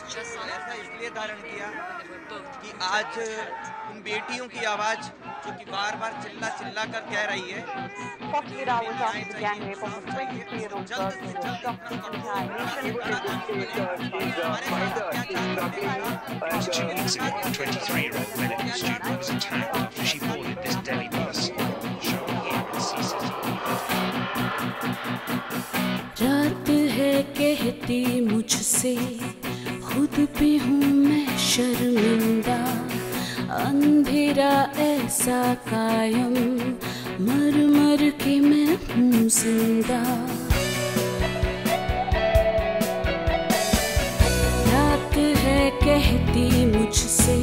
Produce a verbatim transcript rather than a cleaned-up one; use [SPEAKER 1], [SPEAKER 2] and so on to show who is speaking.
[SPEAKER 1] ऐसा इसलिए धारण किया कि आज उन बेटियों की आवाज़ जो कि बार बार चिल्ला चिल्ला कर कह रही है
[SPEAKER 2] forty-eight hours after the gang rape of a twenty-three-year-old girl who was shot fifteen times.
[SPEAKER 3] Two weeks ago, a twenty-three-year-old medical student was attacked after she boarded this Delhi bus, shown here in C C T V.
[SPEAKER 4] रात है कहती मुझसे खुद पे हूँ मैं शर्मिंदा, अंधेरा ऐसा कायम मर मर के मैं हूँ जिंदा। रात है कहती मुझसे